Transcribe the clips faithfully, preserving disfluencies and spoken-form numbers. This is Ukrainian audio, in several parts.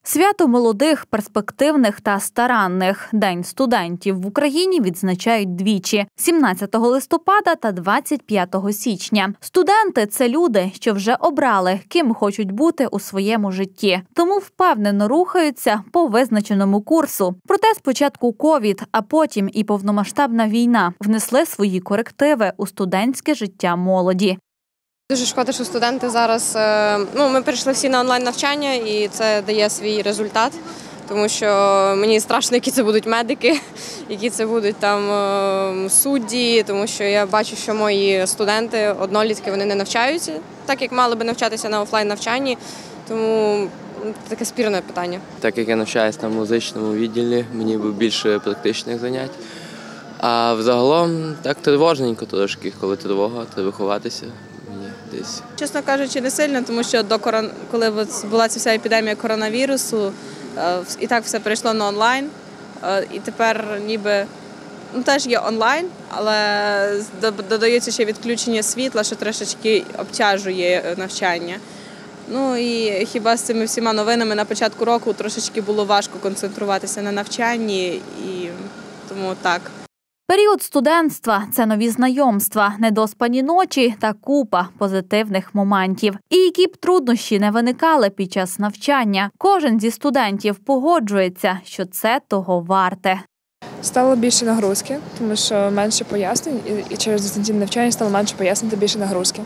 Свято молодих, перспективних та старанних. День студентів в Україні відзначають двічі – сімнадцятого листопада та двадцять п'ятого січня. Студенти – це люди, що вже обрали, ким хочуть бути у своєму житті. Тому впевнено рухаються по визначеному курсу. Проте спочатку ковід, а потім і повномасштабна війна внесли свої корективи у студентське життя молоді. Дуже шкода, що студенти зараз, ну, ми перейшли всі на онлайн-навчання і це дає свій результат, тому що мені страшно, які це будуть медики, які це будуть там судді, тому що я бачу, що мої студенти, однолітки, вони не навчаються, так як мали би навчатися на офлайн-навчанні, тому таке спірне питання. Так як я навчаюся на музичному відділі, мені би більше практичних занять, а взагалом так тривожненько трошки, коли тривога, треба ховатися. Десь. Чесно кажучи, не сильно, тому що до корон... коли була ця вся епідемія коронавірусу, і так все перейшло на онлайн, і тепер ніби, ну, теж є онлайн, але додається ще відключення світла, що трошечки обтяжує навчання. Ну і хіба з цими всіма новинами на початку року трошечки було важко концентруватися на навчанні, і тому так. Період студентства – це нові знайомства, недоспані ночі та купа позитивних моментів. І які б труднощі не виникали під час навчання, кожен зі студентів погоджується, що це того варте. Стало більше нагрузки, тому що менше пояснень, і через дистанційне навчання стало менше пояснень та більше нагрузки.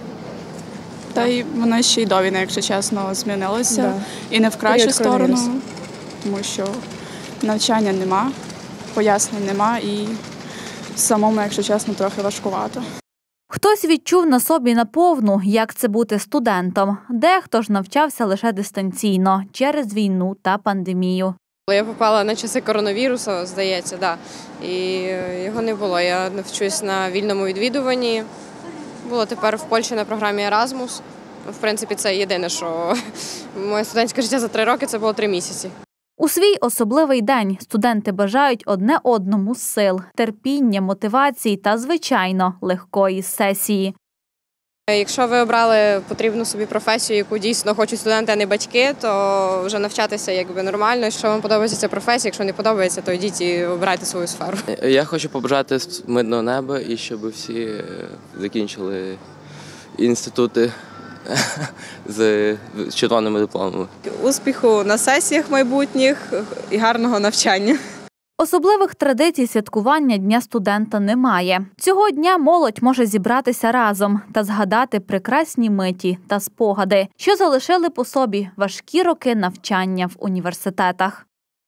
Та й воно ще й до війни, якщо чесно, змінилося. Да. І не в кращу сторону, тому що навчання нема, пояснень нема і самому, якщо чесно, трохи важкувато. Хтось відчув на собі наповну, як це бути студентом. Дехто ж навчався лише дистанційно через війну та пандемію. Я попала на часи коронавірусу, здається, да. І його не було. Я навчусь на вільному відвідуванні. Було тепер в Польщі на програмі Erasmus. В принципі, це єдине, що моє студентське життя за три роки – це було три місяці. У свій особливий день студенти бажають одне одному сил, терпіння, мотивації та, звичайно, легкої сесії. Якщо ви обрали потрібну собі професію, яку дійсно хочуть студенти, а не батьки, то вже навчатися якби нормально. Якщо вам подобається ця професія, якщо не подобається, то йдіть і обирайте свою сферу. Я хочу побажати мирного неба і щоб всі закінчили інститути з червоними дипломами. Успіху на сесіях майбутніх і гарного навчання. Особливих традицій святкування Дня студента немає. Цього дня молодь може зібратися разом та згадати прекрасні миті та спогади, що залишили по собі важкі роки навчання в університетах.